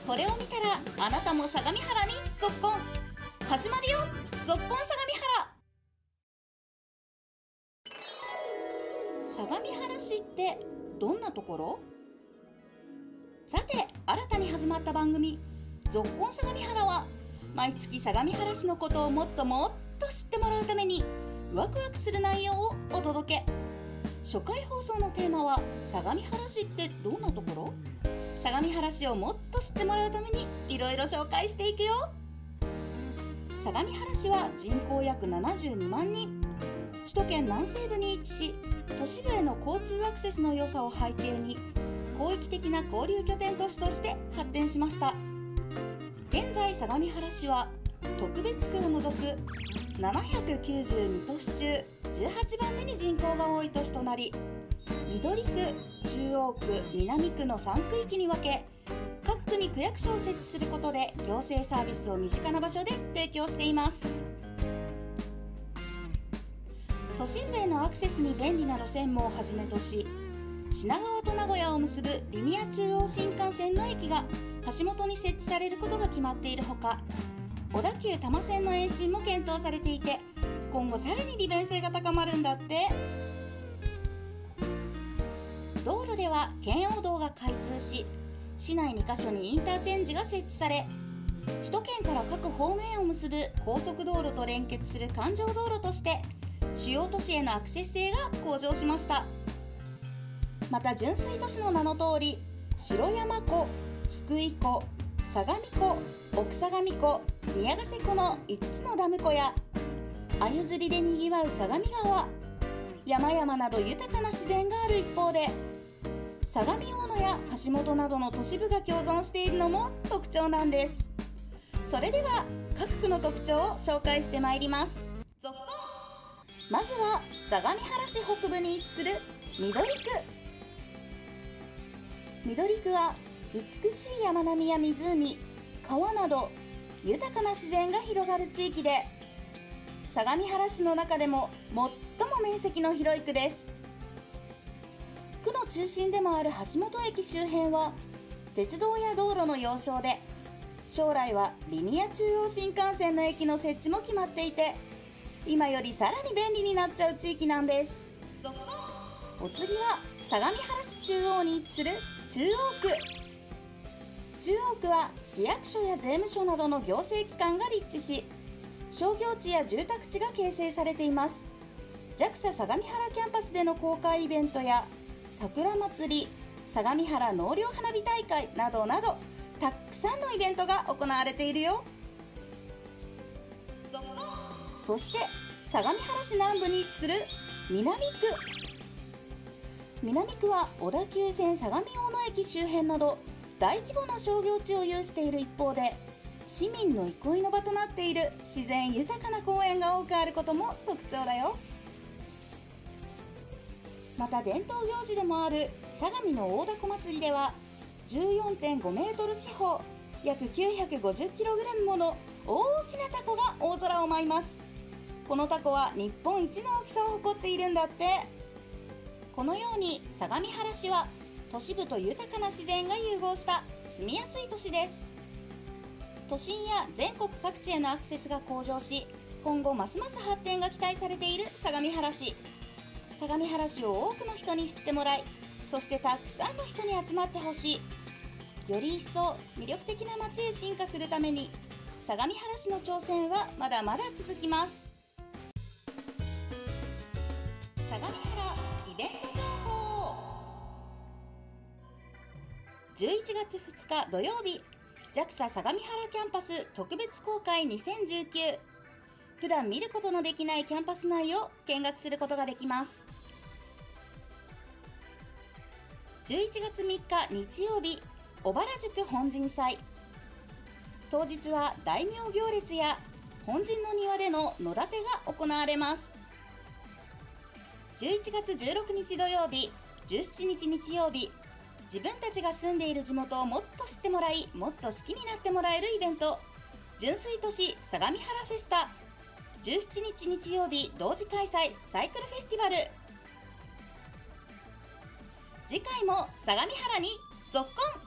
これを見たらあなたも相模原にぞっこん。始まるよ、ぞっこん相模原。相模原市ってどんなところ？さて、新たに始まった番組ぞっこん相模原は、毎月相模原市のことをもっともっと知ってもらうためにワクワクする内容をお届け。初回放送のテーマは、相模原市ってどんなところ？相模原市をもっと知ってもらうためにいろいろ紹介していくよ。相模原市は人口約72万人。首都圏南西部に位置し、都市部への交通アクセスの良さを背景に、広域的な交流拠点都市として発展しました。現在相模原市は特別区を除く792都市中18番目に人口が多い都市となり、緑区、中央区、南区の3区域に分け、各区に区役所を設置することで行政サービスを身近な場所で提供しています。都心部へのアクセスに便利な路線網をはじめとし、品川と名古屋を結ぶリニア中央新幹線の駅が橋本に設置されることが決まっているほか、小田急多摩線の延伸も検討されていて、今後さらに利便性が高まるんだって。道路では圏央道が開通し、市内2カ所にインターチェンジが設置され、首都圏から各方面を結ぶ高速道路と連結する環状道路として主要都市へのアクセス性が向上しました。また純水都市の名の通り、城山湖、津久井湖、相模湖、奥相模湖、宮ヶ瀬湖の5つのダム湖や、鮎釣りでにぎわう相模川、山々など豊かな自然がある一方で、相模大野や橋本などの都市部が共存しているのも特徴なんです。それでは各区の特徴を紹介してまいります。ぞっこん。まずは相模原市北部に位置する緑区。緑区は美しい山並みや湖、川など豊かな自然が広がる地域で、相模原市の中でも最も面積の広い区です。区の中心でもある橋本駅周辺は鉄道や道路の要衝で、将来はリニア中央新幹線の駅の設置も決まっていて、今よりさらに便利になっちゃう地域なんです。お次は相模原市中央に位置する中央区。中央区は市役所や税務署などの行政機関が立地し、商業地や住宅地が形成されています。 JAXA 相模原キャンパスでの公開イベントや桜祭り、相模原納涼花火大会などなど、たくさんのイベントが行われているよ。そして相模原市南部に位置する南区。南区は小田急線相模大野駅周辺など大規模な商業地を有している一方で、市民の憩いの場となっている自然豊かな公園が多くあることも特徴だよ。また伝統行事でもある相模の大凧祭りでは、14.5 メートル四方、約950キログラムもの大きな凧が大空を舞います。この凧は日本一の大きさを誇っているんだって。このように相模原市は都市部と豊かな自然が融合した住みやすい都市です。都心や全国各地へのアクセスが向上し、今後ますます発展が期待されている相模原市。相模原市を多くの人に知ってもらい、そしてたくさんの人に集まってほしい。より一層魅力的な街へ進化するために、相模原市の挑戦はまだまだ続きます。相模原イベント情報。11月2日土曜日、 JAXA 相模原キャンパス特別公開2019。普段見ることのできないキャンパス内を見学することができます。11月3日日曜日、小原宿本陣祭。当日は大名行列や本陣の庭での野立てが行われます。11月16日土曜日、17日日曜日、自分たちが住んでいる地元をもっと知ってもらい、もっと好きになってもらえるイベント、純粋都市相模原フェスタ。17日日曜日同時開催サイクルフェスティバル。次回も相模原にぞっこん。